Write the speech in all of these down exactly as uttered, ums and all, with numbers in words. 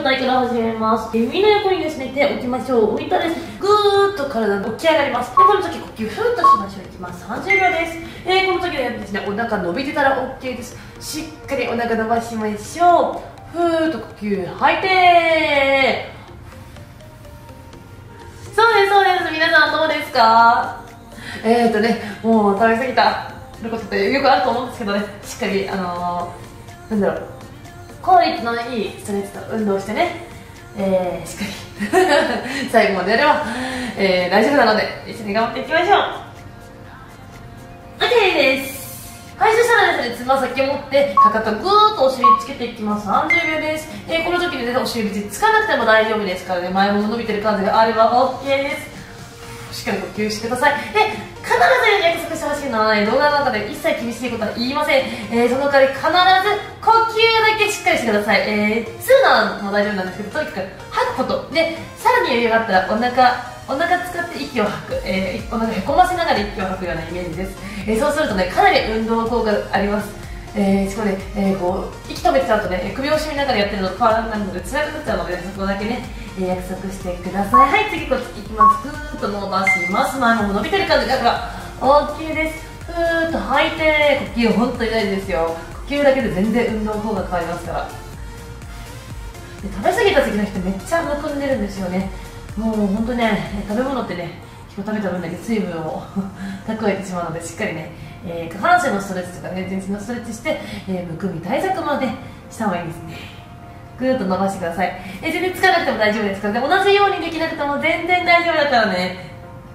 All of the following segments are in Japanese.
状態から始めます。耳の横にですね、手を置きましょう。置いたらですね、ぐーっと体が起き上がります。で、この時呼吸ふーっとしましょう。いきます。さんじゅうびょうです。えー、この時でですね、お腹伸びてたら OK です。しっかりお腹伸ばしましょう。ふーっと呼吸吐いてー。そうです、そうです。皆さんどうですか？えーとね、もう食べ過ぎたることってよくあると思うんですけどね、しっかり、あのー、なんだろう、効率のいいストレッチと運動をしてね、えー、しっかり最後までやれば、えー、大丈夫なので一緒に頑張っていきましょう。 OK です。はい、そしたらですね、つま先を持ってかかとぐーっとお尻につけていきます。さんじゅうびょうです。えー、この時に、ね、お尻つかなくても大丈夫ですからね、前もも伸びてる感じがあれば OK です。しっかり呼吸してください。で、必ず約束してほしいのは、ね、動画の中で一切厳しいことは言いません。えー、その代わり必ず呼吸だけしっかりしてください。えー、ツーなんも大丈夫なんですけど、とにかく吐くことで、さらに余裕があったらお腹お腹使って息を吐く、えー、お腹へこませながら息を吐くようなイメージです。えー、そうするとね、かなり運動効果があります。えー、そこで、えー、こう息止めちゃうとね、首を絞めながらやってるのと変わらないので辛くなっちゃうので、そこだけね、えー、約束してください。はい、次こっちいきます。ぐーっと伸ばします。前もも伸びてる感じがあるから OK です。ふーっと吐いて、呼吸本当に大事ですよ。呼吸だけで全然運動効果変わりますから。で、食べ過ぎた次の人めっちゃむくんでるんですよね。もう本当ね、食べ物ってね、結構食べた分だけ水分を蓄えてしまうので、しっかりね、えー、下半身のストレッチとかね、全身のストレッチして、えー、むくみ対策までした方がいいですね。ぐーっと伸ばしてください。えー、全然つかなくても大丈夫ですからね、同じようにできなくても全然大丈夫だからね。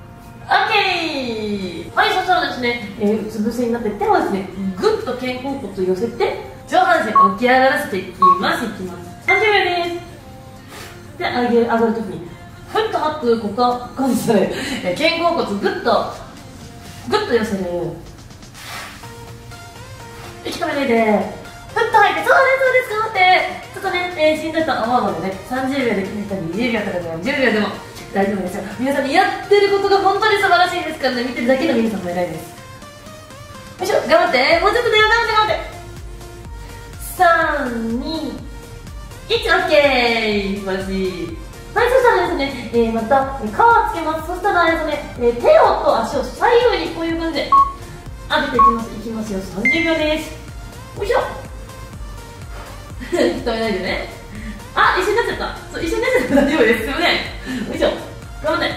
OK。 はい、そしたらですね、えー、うつ伏せになって手をですね、ぐっと肩甲骨を寄せて上半身起き上がらせていきます。いきます。さんじゅうびょうです。で、上げ上がるときにふっと吐く、ここ感じで、えー、肩甲骨ぐっとぐっと寄せる。息止めないで、ふっと吐いて、そうです、そうです、頑張って。ちょっとね、えー、しんどいと思うのでね、さんじゅうびょうで決めたりにじゅうびょうとかでもじゅうびょうでも大丈夫ですよ。皆さんにやってることが本当に素晴らしいですからね、見てるだけの皆さんも偉いです。よいしょ、頑張って、もうちょっとだよ、頑張って頑張って。さん、に、いち、オッケー、素晴らしい。はい、そしたらですね、えー、また皮つけます。そしたらですね、えー、手をと足を左右にこういう感じで上げていきます。いきますよ、さんじゅうびょうです。よいしょ止めないでね。あ、一緒になっちゃった。そう、一緒になっちゃった。大丈夫です。すいません。よいしょ、頑張って。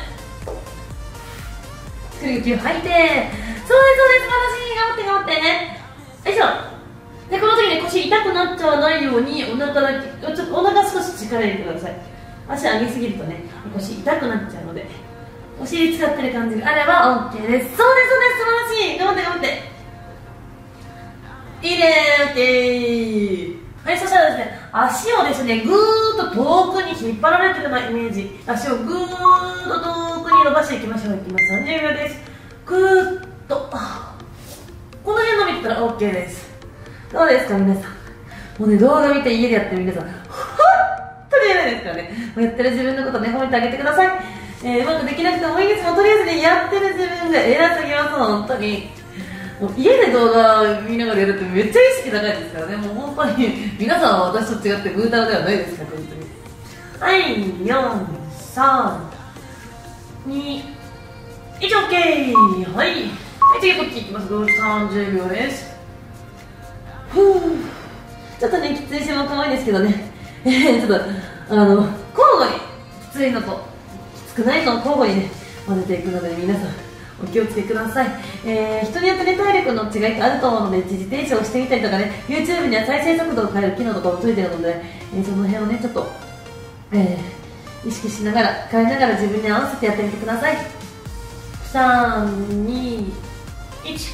くる息を吐いて、そうです、そうです、素晴らしい。頑張って頑張ってね。よいしょ。で、この時ね、腰痛くなっちゃわないようにお腹だけ、ちょっとお腹少し力入れてください。足上げすぎるとね、腰痛くなっちゃうので、お尻使ってる感じがあれば OK です。そうです、そうです、素晴らしい。頑張って頑張って。いいねー、OK。はい、そしたらですね、足をですね、ぐーっと遠くに引っ張られてるようなイメージ、足をぐーっと遠くに伸ばしていきましょう。いきます。さんじゅうびょうです。ぐーっと、この辺伸びてたら OK です。どうですか皆さん。もうね、動画見て家でやってる皆さん、ですからね、やってる自分のことね、褒めてあげてください。えー、うまくできなくてもいいです。もうとりあえずね、やってる自分が偉すぎます。本当にもう家で動画見ながらやるってめっちゃ意識高いですからね。もう本当に皆さんは私と違ってグータラではないですから、本当に。はい、よん、さん、に、いち、オッケー。はい、次こっちいきます。さんじゅうびょうです。ふう、ちょっとね、きつい種目多いんですけどねちょっとあの交互にきついのときつくないのを交互にね混ぜていくので、皆さんお気をつけください。えー、人によってね、体力の違いってあると思うので、一時停止をしてみたりとかね、 YouTube には再生速度を変える機能とかもついてるので、えー、その辺をねちょっと、えー、意識しながら変えながら自分に合わせてやってみてください。さん、に、いち、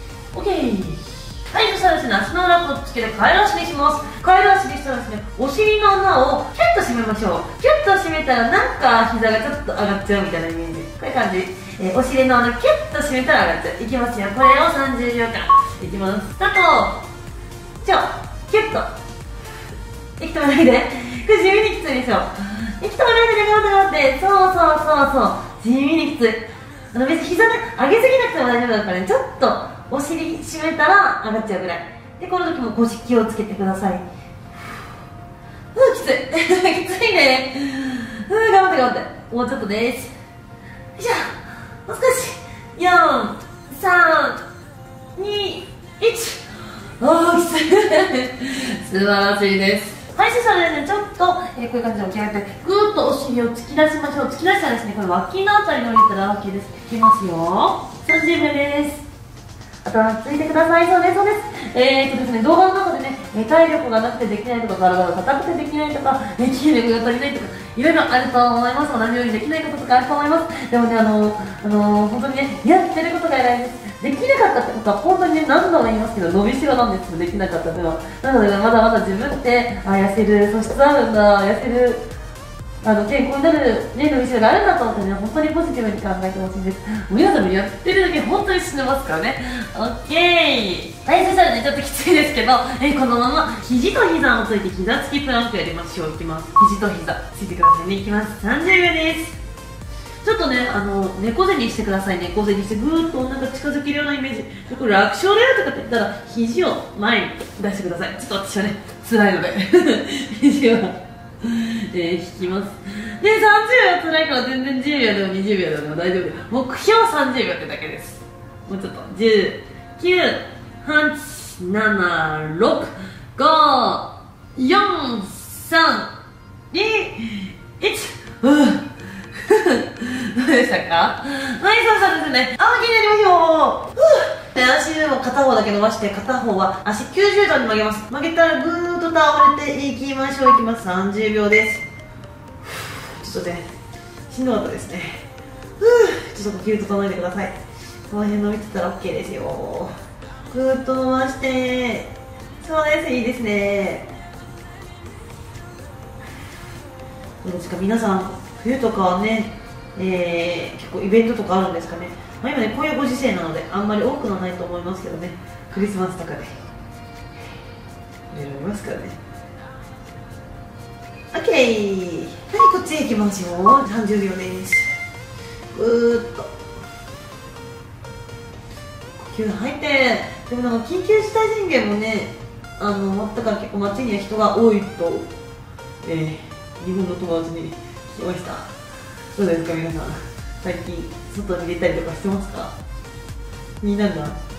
OK。はい、そしたらですね、足の裏をつけてカエル足にします。カエル足にしたらですね、お尻の穴をキュッと締めましょう。キュッと締めたらなんか膝がちょっと上がっちゃうみたいなイメージ。こういう感じ。えー、お尻の穴キュッと締めたら上がっちゃう。いきますよ。これをさんじゅうびょうかんいきます。スタート。ちょ、キュッと息止めないで。これ地味にきついでしょ。息止めないでね、頑張って頑張って。そうそうそうそう、地味にきつい。あの別に膝ね、上げすぎなくても大丈夫だからね、ちょっとお尻締めたら上がっちゃうぐらいで、この時も腰気をつけてください。 うきついきついね。うん頑張って頑張って、もうちょっとです。よいしょ、もう少し。よん、さん、に、いち。あーきつい素晴らしいです。はい、そしたらですね、ちょっと、えー、こういう感じで起き上がって、ぐーっとお尻を突き出しましょう。突き出したらですね、これ脇のあたりに降りたら OK です。いきますよ。さんじゅうびょうです。頭ついてください。そうです、そうです。えーとですね、動画の中でね、体力がなくてできないとか、体が硬くてできないとか、筋力が足りないとか、いろいろあると思います。同じようにできないこととかあると思います。でもね、あの、あの本当にね、やってることが偉いです。できなかったってことは、本当にね、何度も言いますけど、伸びしろなんですよ、できなかったのは。なので、ね、まだまだ自分って、あ、痩せる素質あるんだ、痩せる、あの健康になる、ね、伸びしろがあるんだと思ってね、本当にポジティブに考えてほしいんです。皆さんもやってるだけ本当に死ねますからね。オッケー。はい、そしたらね、ちょっときついですけど、えこのまま肘と膝をついて膝つきプランクやりましょう。いきます。肘と膝ついてくださいね。いきます。さんじゅうびょうです。ちょっとね、あの猫背にしてください。猫背にしてぐーっとお腹近づけるようなイメージで、これ楽勝だよとかって言ったら肘を前に出してください。ちょっと私はね辛いので肘はえー、引きます。で、さんじゅうびょう辛いから全然じゅうびょうでもにじゅうびょうでも大丈夫です。目標さんじゅうびょうってだけです。もうちょっとじゅう、きゅう、はち、なな、ろく、ご、よん、さん、に、いち。どうでしたか？はい、そうしたらですね、あー、気になりましょう。で、足を片方だけ伸ばして、片方は足きゅうじゅうどに曲げます。曲げたらぐーっと倒れていきましょう。いきます。さんじゅうびょうです。ちょっとね、しんどかったですね。ふう、ちょっと呼吸整えてください。この辺伸びてたら OK ですよ。ぐーっと伸ばして、そうです、いいですね。どうですか、皆さん、冬とかはね、えー、結構イベントとかあるんですかね。まあ、今ね、こういうご時世なのであんまり多くはないと思いますけどね、クリスマスとかでいろいろいますからね。 OK、 はい、こっちへ行きますよ。さんじゅうびょうです。ぐーっと呼吸吐いて。でもなんか緊急事態宣言もね、あの終わったから結構街には人が多いと、えー、日本の友達に聞きました。どうですか皆さん、最近外に出たりとかしてますか？みんなが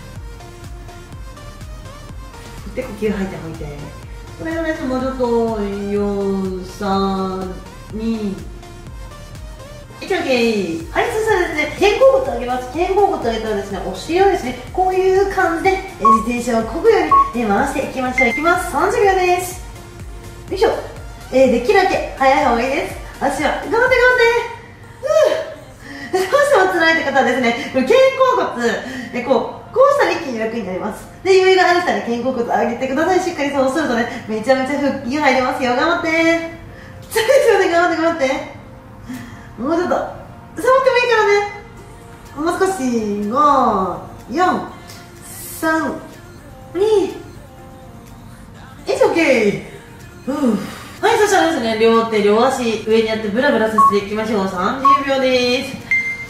で呼吸吐いて吐いて、これがね、もうちょっとよん、さん、に、いち、オッケー。はい、そしたらですね、肩甲骨上げます。肩甲骨上げたらですね、お尻をですね、こういう感じで自転車をこぐように回していきましょう。いきます。さんじゅうびょうです。よいしょ。えー、できるだけ早い方がいいです。足は頑張って頑張って。どうしても辛いって方はですね、これ肩甲骨でこう、こうしたら一気に楽になります。で、余裕がある人は肩甲骨上げてください。しっかりそうするとね、めちゃめちゃ腹筋入りますよ。頑張って。きついですよね、頑張って頑張って。もうちょっと、触ってもいいからね。もう少し、ご、よん、さん、に、いち、オッケー。はい、そしたらですね、両手、両足、上にやってブラブラさせていきましょう。さんじゅうびょうです。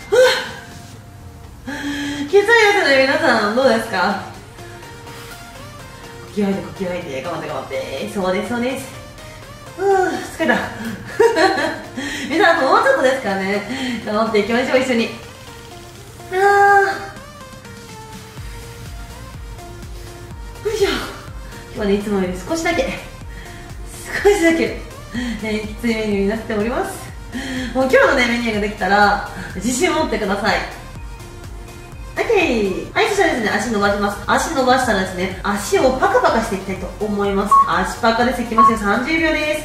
きついですね、皆さん、どうですか？呼吸吐いて、呼吸吐いて、頑張って頑張って。そうです、そうです。うー、疲れた。皆さん、もうちょっとですからね。頑張っていきましょう、一緒に。あー。よいしょ。今日はね、いつもより少しだけ、少しだけ、ね、きついメニューになっております。もう今日のね、メニューができたら、自信を持ってください。オッケー。はい、そしたらですね、足伸ばします。足伸ばしたらですね、足をパカパカしていきたいと思います。足パカです。いきますよ。さんじゅうびょうです。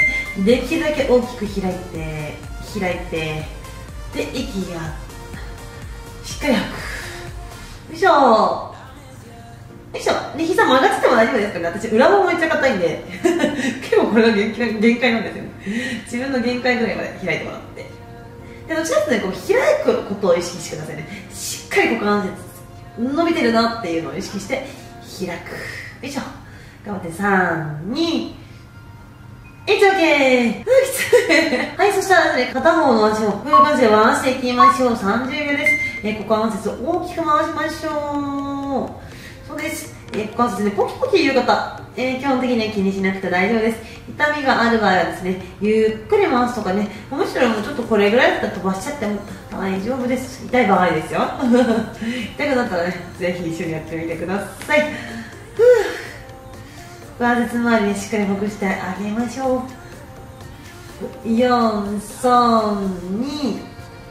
できるだけ大きく開いて、開いて、で、息がしっかり吐く。よいしょ。よいしょ。で、膝曲がってても大丈夫ですからね。私、裏もめっちゃ硬いんで、結構これが限界、限界なんですよね。自分の限界ぐらいまで開いてもらって。で、どちらかというとね、こう開くことを意識してくださいね。しっかり股関節伸びてるなっていうのを意識して開く。よいしょ。頑張ってさん、に、いち、オッケー。はい、そしたらですね、片方の足をこういう感じで回していきましょう。さんじゅうびょうです。えー、股関節を大きく回しましょう。そうです。 えー、関節でポキポキいう方、えー、基本的には気にしなくて大丈夫です。痛みがある場合はですね、ゆっくり回すとかね、むしろもうちょっとこれぐらいだったら飛ばしちゃっても大丈夫です。痛い場合ですよ。痛くなったらね、ぜひ一緒にやってみてください。ふぅ、関節周りにしっかりほぐしてあげましょう。よん、さん、に、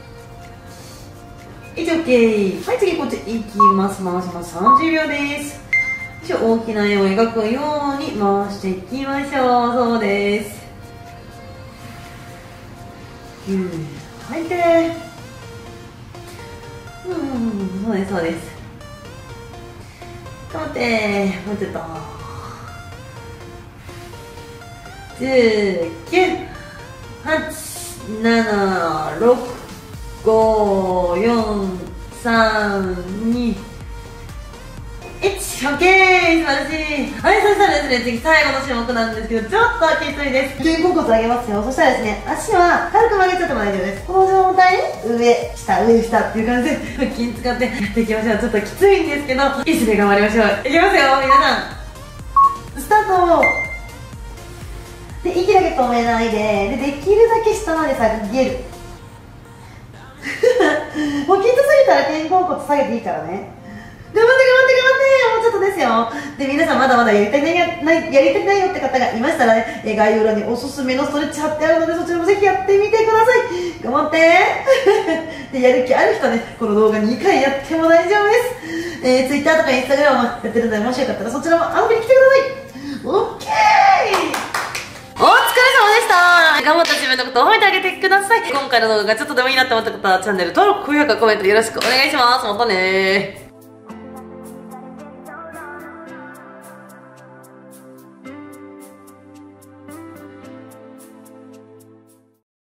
以上 OK。はい、次こっち行きます。回します。さんじゅうびょうです。大きな円を描くように回していきましょう。そうです。きゅう、吐いて。うん、そうです、そうです。頑張って、もうちょっと。じゅう、きゅう、はち、なな、ろく、ご、よん、さん、に、いち、オッケー、素晴らしい。はい、そしたらですね、次最後の種目なんですけど、ちょっときついです。肩甲骨上げますよ。そしたらですね、足は軽く曲げちゃっても大丈夫です。この状態で、上、下、上、下っていう感じで、腹筋使ってやっていきましょう。ちょっときついんですけど、いいですね、頑張りましょう。いきますよ、皆さん。スタート。で、息だけ止めないで、で、できるだけ下まで下げる。もうきつすぎたら肩甲骨下げていいからね。頑張って頑張って頑張って、もうちょっとですよ。で、皆さんまだまだやりたいない、やりたいないよって方がいましたらね、え概要欄におすすめのストレッチ貼ってあるので、そちらもぜひやってみてください。頑張ってで、やる気ある人はね、この動画にかいやっても大丈夫です。えー、Twitter とか Instagram もやってるので、もしよかったらそちらも遊びに来てください。オッケー、お疲れ様でした。頑張った自分のことを褒めてあげてください。今回の動画がちょっとでもいいなって思った方はチャンネル登録、高評価、コメントよろしくお願いします。またねー。